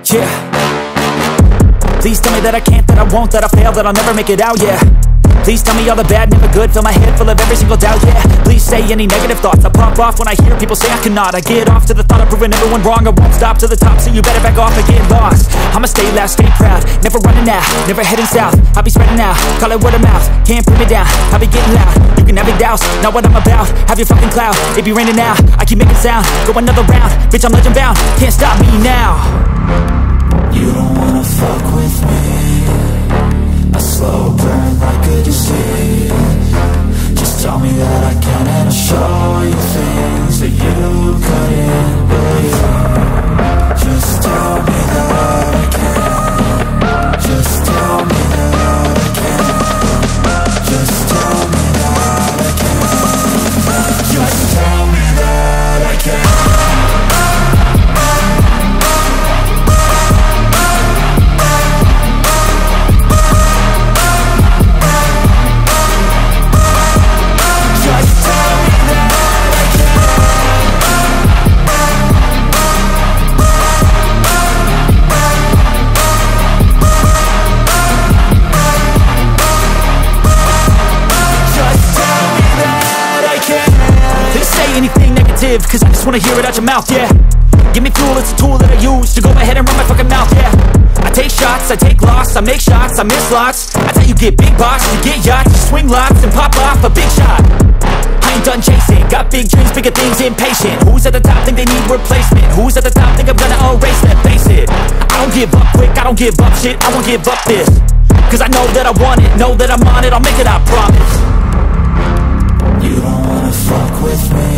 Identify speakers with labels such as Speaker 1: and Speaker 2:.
Speaker 1: yeah. Please tell me that I can't, that I won't, that I fail, that I'll never make it out, yeah. Please tell me all the bad, never good, fill my head full of every single doubt, yeah. Please say any negative thoughts, I pop off when I hear people say I cannot. I get off to the thought of proving everyone wrong, I won't stop to the top, so you better back off and get lost. I'ma stay loud, stay proud, never running out, never heading south. I'll be spreading out, call it word of mouth, can't put me down, I'll be getting loud. You can have your doubts, not what I'm about, have your fucking clout. It be raining now, I keep making sound, go another round, bitch I'm legend bound, can't stop me now.
Speaker 2: You don't wanna fuck with me, a slow burn like a disease. Just tell me that I can and I'll show you things that you couldn't believe. Just tell me that I can. Just tell me that I can. Just tell me that I can. Just tell me that I can.
Speaker 1: Cause I just wanna hear it out your mouth, yeah. Give me fuel, it's a tool that I use to go ahead and run my fucking mouth, yeah. I take shots, I take loss, I make shots, I miss lots. That's how you get big box, you get yachts, you swing lots and pop off a big shot. I ain't done chasing, got big dreams, bigger things, impatient. Who's at the top think they need replacement? Who's at the top think I'm gonna erase them? Face it, I don't give up quick, I don't give up shit, I won't give up this. Cause I know that I want it, know that I'm on it, I'll make it, I promise.
Speaker 2: You don't wanna fuck with me,